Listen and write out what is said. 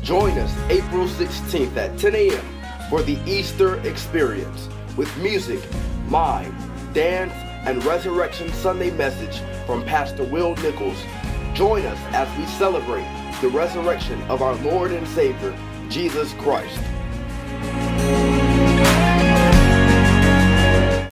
Join us April 16th at 10 a.m. for the Easter experience with music, mime, dance, and Resurrection Sunday message from Pastor Will Nichols. Join us as we celebrate the resurrection of our Lord and Savior, Jesus Christ.